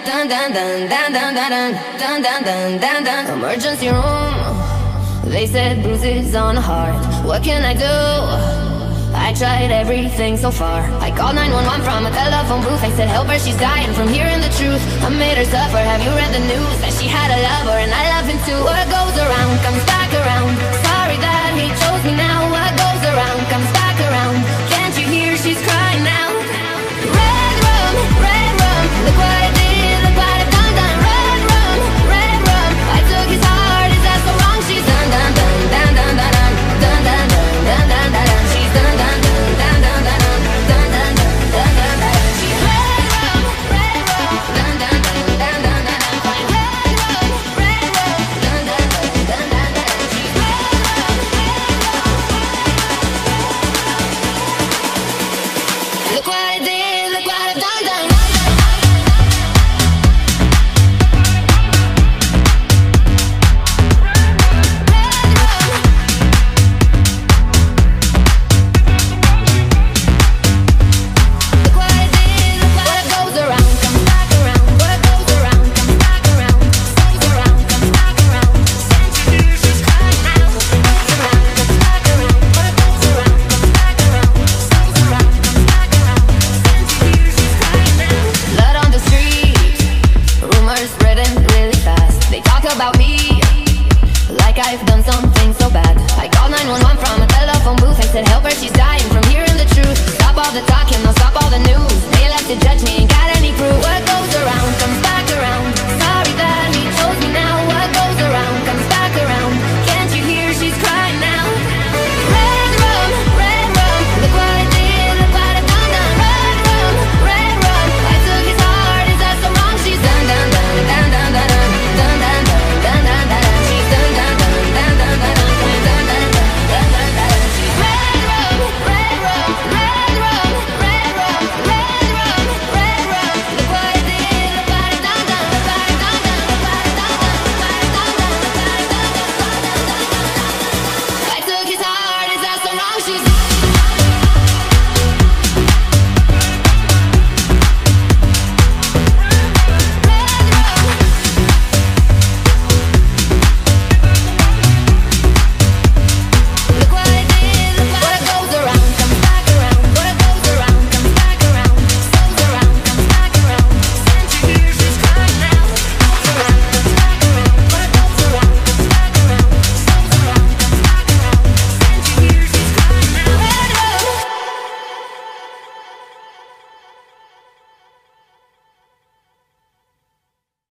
dun dun dun dun dun dun dun dun dun dun dun. Emergency room. They said bruises on the heart. What can I do? I tried everything so far. I called 911 from a telephone booth. I said help her, she's dying from hearing the truth. I made her suffer, have you read the news? That she had a lover and I love him too. What goes around comes back around. Sorry that he chose me now. What goes around comes back